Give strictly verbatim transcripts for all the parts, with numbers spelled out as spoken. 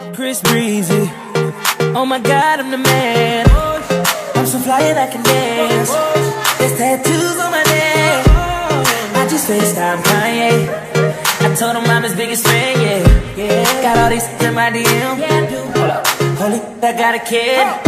Chris Breezy, oh my God, I'm the man. I'm so fly and I can dance. There's tattoos on my neck. I just FaceTime Kanye. I told him I'm his biggest fan, yeah, yeah. Got all these in my D M. Yeah, I do. Hold up, holy, I got a kid. Oh,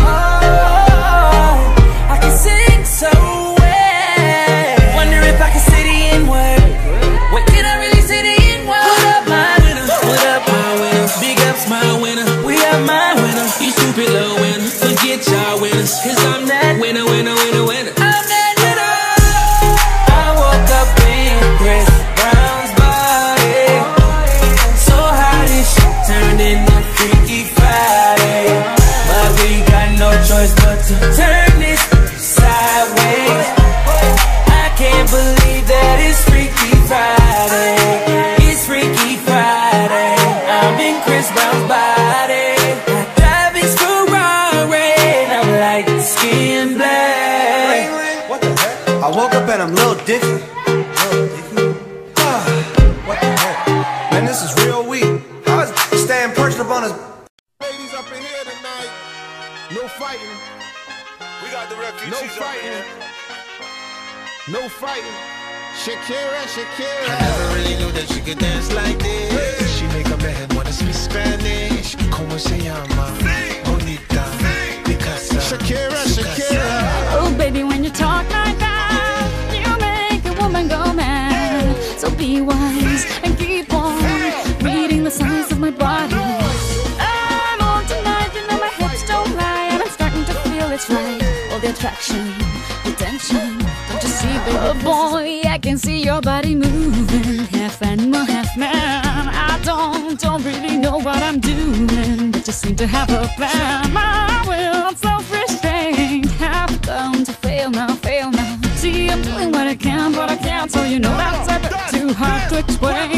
I can sing so well. Wonder if I can say the N-word. Wait, can I really say the N-word? What up, my winner? What up, my winner? Big ups, my winner. We are my winner. You stupid little winner. Forget y'all winners. Cause I'm that winner, winner, winner, winner. I'm that winner. I woke up in Chris Brown's body. So how this shit turned into Freaky Friday. But we got no choice but to turn this sideways. I can't believe that it's Freaky Friday. It's Freaky Friday. I'm in Chris Brown's body. I drive his Ferrari and I'm like skin black. What the heck? I woke up and I'm Lil Dicky. Lil Dicky? Ah, what the heck? Man, this is real weak. I was staying perched up on his. Ladies up in here tonight. No fighting. We got the refugees. No fighting. No fighting. Shakira, Shakira. I never really knew that she could dance like this. She make a man wanna speak Spanish. Como se llama? Bonita. Picasa. Shakira, Shakira. Oh baby, when you talk like that, you make a woman go mad. So be wise and keep on reading the signs of my body. I'm on tonight, you know my hips don't lie, and I'm starting to feel it's right. All the attraction, the tension, don't you see, baby? Oh boy, I can see your body moving, half animal, half man. I don't, don't really know what I'm doing, but just seem to have a plan. My will, I'm self-restrained, have come to fail now, fail now. See, I'm doing what I can, but I can't, so you know that's a bit too hard to explain.